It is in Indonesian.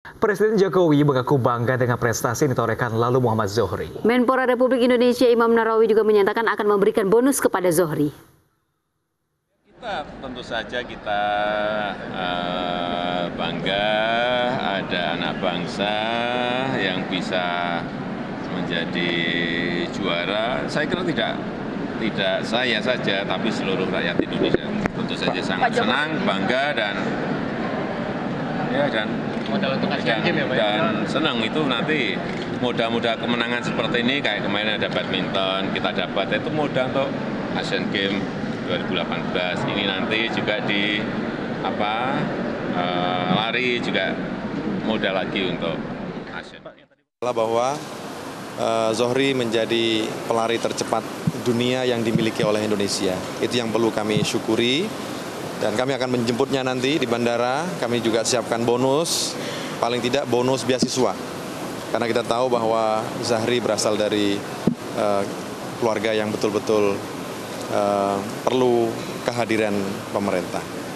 Presiden Jokowi mengaku bangga dengan prestasi yang ditorehkan lalu Muhammad Zohri. Menpora Republik Indonesia Imam Nahrawi juga menyatakan akan memberikan bonus kepada Zohri. Tentu saja kita bangga ada anak bangsa yang bisa menjadi juara. Saya kira tidak saya saja, tapi seluruh rakyat Indonesia. Tentu saja sangat senang, bangga dan senang itu nanti moda-moda kemenangan seperti ini kayak kemarin ada badminton kita dapat itu moda untuk Asian Games 2018 ini nanti juga di lari juga moda lagi untuk Asian. Bahwa Zohri menjadi pelari tercepat dunia yang dimiliki oleh Indonesia. Itu yang perlu kami syukuri dan kami akan menjemputnya nanti di bandara. Kami juga siapkan bonus, paling tidak bonus beasiswa. Karena kita tahu bahwa Zohri berasal dari keluarga yang betul-betul perlu kehadiran pemerintah.